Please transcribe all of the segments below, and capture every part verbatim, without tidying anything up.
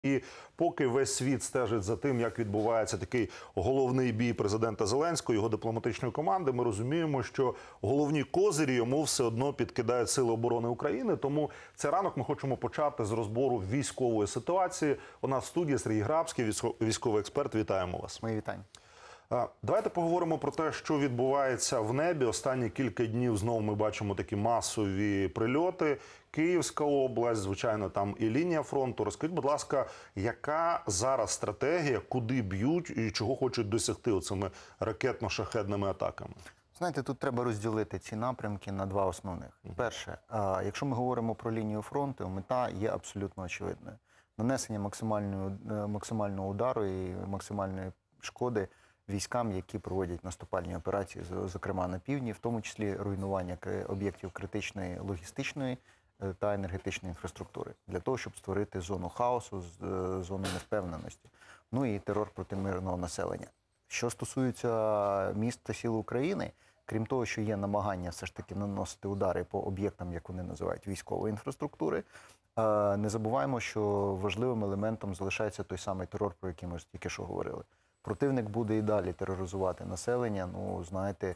І поки весь світ стежить за тим, як відбувається такий головний бій президента Зеленського, його дипломатичної команди, ми розуміємо, що головні козирі йому все одно підкидають Сили оборони України. Тому цей ранок ми хочемо почати з розбору військової ситуації. У нас в студії Сергій Грабський, військовий експерт. Вітаємо вас. Мої вітання. Давайте поговоримо про те, що відбувається в небі. Останні кілька днів знову ми бачимо такі масові прильоти. Київська область, звичайно, там і лінія фронту. Розкажіть, будь ласка, яка зараз стратегія, куди б'ють і чого хочуть досягти оцими ракетно-шахедними атаками? Знаєте, тут треба розділити ці напрямки на два основних. Перше, якщо ми говоримо про лінію фронту, мета є абсолютно очевидною. Нанесення максимального, максимального удару і максимальної шкоди військам, які проводять наступальні операції, зокрема на півдні, в тому числі руйнування об'єктів критичної логістичної та енергетичної інфраструктури, для того, щоб створити зону хаосу, зону невпевненості, ну і терор проти мирного населення. Що стосується міст та сіл України, крім того, що є намагання все ж таки наносити удари по об'єктам, як вони називають, військової інфраструктури, не забуваємо, що важливим елементом залишається той самий терор, про який ми тільки що говорили. Противник буде і далі тероризувати населення, ну, знаєте,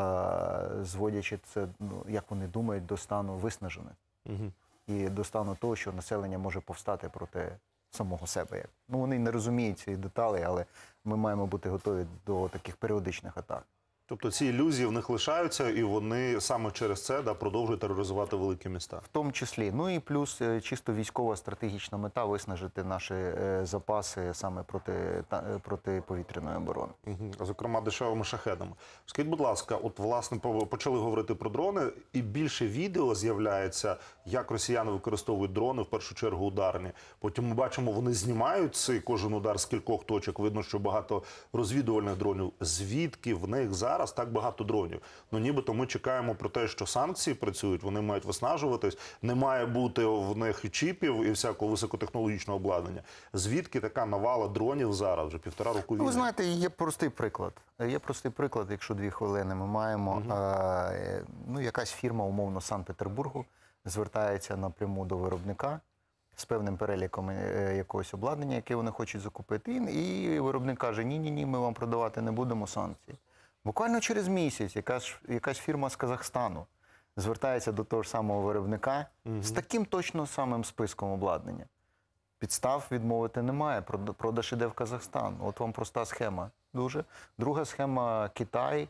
зводячи це, ну, як вони думають, до стану виснажених. Угу. І до стану того, що населення може повстати проти самого себе. Ну, вони не розуміють ці деталі, але ми маємо бути готові до таких періодичних атак. Тобто ці ілюзії в них лишаються, і вони саме через це да, продовжують тероризувати великі міста? В тому числі. Ну і плюс чисто військова стратегічна мета – виснажити наші е, запаси саме проти, та, проти повітряної оборони. Угу. Зокрема, дешевими шахедами. Скажіть, будь ласка, от власне почали говорити про дрони, і більше відео з'являється, як росіяни використовують дрони, в першу чергу ударні. Потім ми бачимо, вони знімають цей кожен удар з кількох точок. Видно, що багато розвідувальних дронів. Звідки в них зараз так багато дронів? Ну, нібито ми чекаємо про те, що санкції працюють, вони мають виснажуватись, не має бути в них чіпів і всякого високотехнологічного обладнання. Звідки така навала дронів зараз, вже півтора року війни? Ви знаєте, є простий приклад. Є простий приклад, якщо дві хвилини ми маємо. Угу. А, ну, якась фірма, умовно, Санкт-Петербургу, звертається напряму до виробника з певним переліком якогось обладнання, яке вони хочуть закупити, і виробник каже, ні-ні-ні, ми вам продавати не будемо, санкції. Буквально через місяць якась, якась фірма з Казахстану звертається до того ж самого виробника угу. з таким точно самим списком обладнання. Підстав відмовити немає, продаж іде в Казахстан. От вам проста схема. Дуже. Друга схема – Китай.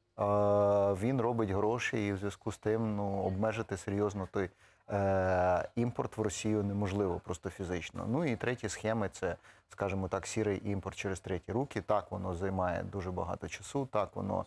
Він робить гроші і в зв'язку з тим ну, обмежити серйозно той е, імпорт в Росію неможливо, просто фізично. Ну і треті схеми – це, скажімо так, сірий імпорт через треті руки. Так, воно займає дуже багато часу, так, воно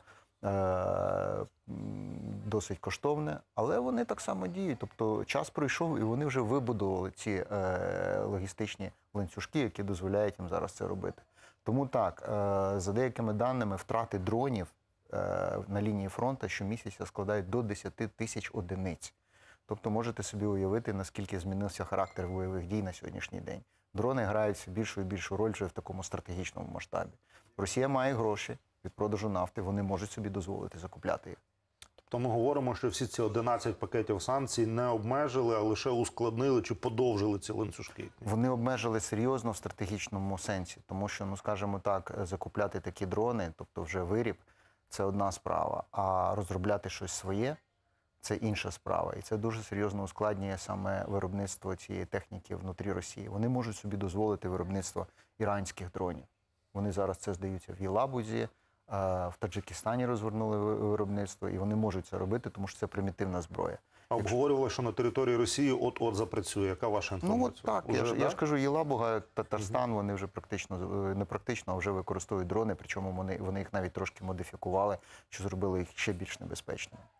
е, досить коштовне, але вони так само діють. Тобто час пройшов і вони вже вибудували ці е, логістичні ланцюжки, які дозволяють їм зараз це робити. Тому так, е, за деякими даними, втрати дронів на лінії фронту щомісяця складають до десяти тисяч одиниць. Тобто можете собі уявити, наскільки змінився характер бойових дій на сьогоднішній день. Дрони грають все більшу і більшу роль вже в такому стратегічному масштабі. Росія має гроші від продажу нафти, вони можуть собі дозволити закупляти їх. Тобто ми говоримо, що всі ці одинадцять пакетів санкцій не обмежили, а лише ускладнили чи подовжили ці ланцюжки? Вони обмежили серйозно в стратегічному сенсі, тому що, ну скажімо так, закупляти такі дрони, тобто вже виріб, це одна справа, а розробляти щось своє – це інша справа. І це дуже серйозно ускладнює саме виробництво цієї техніки внутрі Росії. Вони можуть собі дозволити виробництво іранських дронів. Вони зараз це здаються в Єлабузі, в Таджикистані розгорнули виробництво, і вони можуть це робити, тому що це примітивна зброя. А обговорювали, що на території Росії от-от запрацює. Яка ваша інформація? Ну от так, Уже, я, ж, да? я ж кажу, Єлабуга, Татарстан, вони вже практично, не практично, а вже використовують дрони, причому вони, вони їх навіть трошки модифікували, що зробило їх ще більш небезпечними.